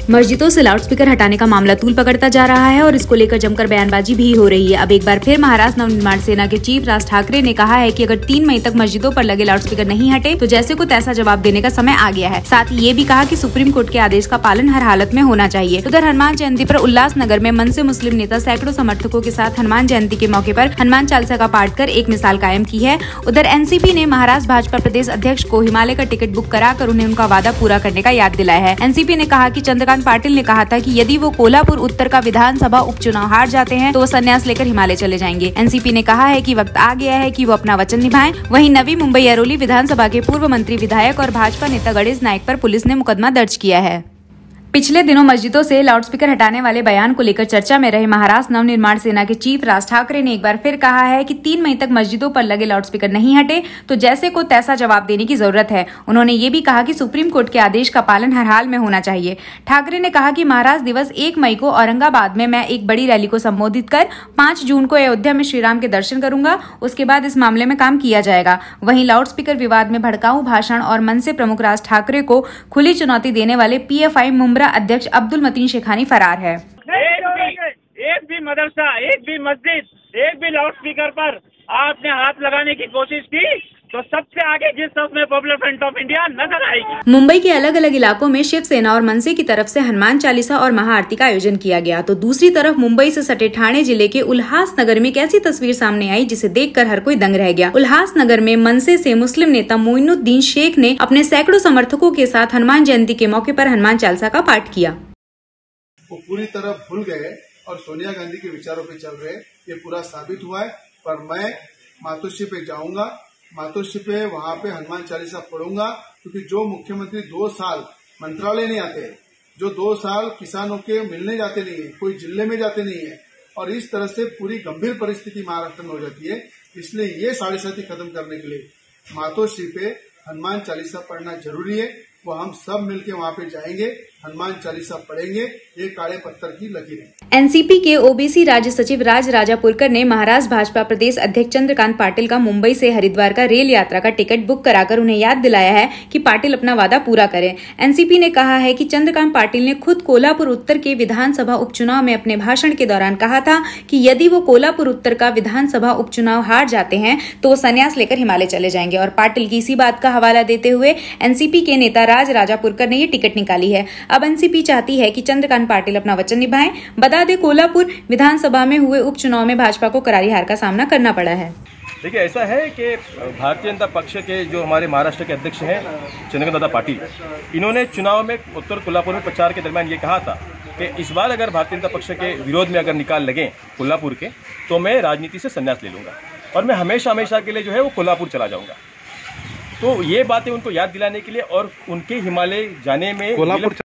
मस्जिदों से लाउडस्पीकर हटाने का मामला तूल पकड़ता जा रहा है और इसको लेकर जमकर बयानबाजी भी हो रही है। अब एक बार फिर महाराष्ट्र नवनिर्माण सेना के चीफ राज ठाकरे ने कहा है कि अगर 3 मई तक मस्जिदों पर लगे लाउडस्पीकर नहीं हटे तो जैसे को तैसा जवाब देने का समय आ गया है। साथ ही ये भी कहा कि सुप्रीम कोर्ट के आदेश का पालन हर हालत में होना चाहिए। उधर हनुमान जयंती पर उल्लासनगर में मन से मुस्लिम नेता सैकड़ों समर्थकों के साथ हनुमान जयंती के मौके पर हनुमान चालीसा का पाठ कर एक मिसाल कायम की है। उधर एनसीपी ने महाराष्ट्र भाजपा प्रदेश अध्यक्ष को हिमालय का टिकट बुक कराकर उन्हें उनका वादा पूरा करने का याद दिलाया है। एनसीपी ने कहा कि चंद्रकांत पाटिल ने कहा था कि यदि वो कोल्हापुर उत्तर का विधानसभा उपचुनाव हार जाते हैं तो वो संन्यास लेकर हिमालय चले जाएंगे। एनसीपी ने कहा है कि वक्त आ गया है कि वो अपना वचन निभाएं। वहीं नवी मुंबई अरोली विधानसभा के पूर्व मंत्री विधायक और भाजपा नेता गणेश नायक पर पुलिस ने मुकदमा दर्ज किया है। पिछले दिनों मस्जिदों से लाउडस्पीकर हटाने वाले बयान को लेकर चर्चा में रहे महाराष्ट्र नवनिर्माण सेना के चीफ राज ठाकरे ने एक बार फिर कहा है कि 3 मई तक मस्जिदों पर लगे लाउडस्पीकर नहीं हटे तो जैसे को तैसा जवाब देने की जरूरत है। उन्होंने ये भी कहा कि सुप्रीम कोर्ट के आदेश का पालन हर हाल में होना चाहिए। ठाकरे ने कहा कि महाराष्ट्र दिवस 1 मई को औरंगाबाद में मैं एक बड़ी रैली को संबोधित कर 5 जून को अयोध्या में श्रीराम के दर्शन करूंगा। उसके बाद इस मामले में काम किया जाएगा। वहीं लाउडस्पीकर विवाद में भड़काऊ भाषण और मन से प्रमुख राज ठाकरे को खुली चुनौती देने वाले PFI मुंब्रा अध्यक्ष अब्दुल मतीन शेखानी फरार है। एक भी मदरसा, एक भी मस्जिद, एक भी लाउडस्पीकर पर आपने हाथ लगाने की कोशिश की तो सबसे आगे जिस में पॉपुलर फ्रंट ऑफ इंडिया नजर आएगी। मुंबई के अलग अलग इलाकों में शिवसेना और मनसे की तरफ से हनुमान चालीसा और महाआरती का आयोजन किया गया तो दूसरी तरफ मुंबई से सटे ठाणे जिले के उल्हासनगर में एक ऐसी तस्वीर सामने आई जिसे देखकर हर कोई दंग रह गया। उल्हासनगर में मनसे से मुस्लिम नेता मोइनुद्दीन शेख ने अपने सैकड़ों समर्थकों के साथ हनुमान जयंती के मौके पर हनुमान चालीसा का पाठ किया। वो पूरी तरह भूल गए और सोनिया गांधी के विचारों पे चल रहे, ये पूरा साबित हुआ है। पर मैं मातोश्री पे जाऊंगा, मातोश्री पे वहां पे हनुमान चालीसा पढ़ूंगा, क्योंकि जो मुख्यमंत्री 2 साल मंत्रालय नहीं आते, जो 2 साल किसानों के मिलने जाते नहीं है, कोई जिले में जाते नहीं है और इस तरह से पूरी गंभीर परिस्थिति महाराष्ट्र में हो जाती है, इसलिए ये साढ़े-साती खत्म करने के लिए मातोश्री पे हनुमान चालीसा पढ़ना जरूरी है। वो हम सब मिलके वहाँ पे जाएंगे, हनुमान चालीसा पढ़ेंगे, ये काले पत्थर की लकीर है। एनसीपी के ओबीसी राज्य सचिव राज राजापुरकर ने महाराष्ट्र भाजपा प्रदेश अध्यक्ष चंद्रकांत पाटिल का मुंबई से हरिद्वार का रेल यात्रा का टिकट बुक कराकर उन्हें याद दिलाया है कि पाटिल अपना वादा पूरा करें। एनसीपी ने कहा है कि चंद्रकांत पाटिल ने खुद कोल्हापुर उत्तर के विधानसभा उपचुनाव में अपने भाषण के दौरान कहा था कि यदि वो कोल्हापुर उत्तर का विधानसभा उपचुनाव हार जाते हैं तो वो संन्यास लेकर हिमालय चले जाएंगे। और पाटिल की इसी बात का हवाला देते हुए एनसीपी के नेता राज राजापुरकर ने ये टिकट निकाली है। अब एनसीपी चाहती है कि चंद्रकांत पाटिल अपना वचन निभाएं। बता दें कोल्हापुर विधानसभा में हुए उपचुनाव में भाजपा को करारी हार का सामना करना पड़ा है। देखिए, ऐसा है कि भारतीय जनता पक्ष के जो हमारे महाराष्ट्र के अध्यक्ष हैं चंद्रकांत दादा पाटिल, इन्होंने चुनाव में उत्तर कोल्हापुर में प्रचार के दरमियान ये कहा था कि इस बार अगर भारतीय जनता पक्ष के विरोध में अगर निकाल लगे कोल्हापुर के तो मैं राजनीति से संन्यास ले लूंगा और मैं हमेशा के लिए जो है वो कोल्हापुर चला जाऊंगा। तो ये बातें उनको याद दिलाने के लिए और उनके हिमालय जाने में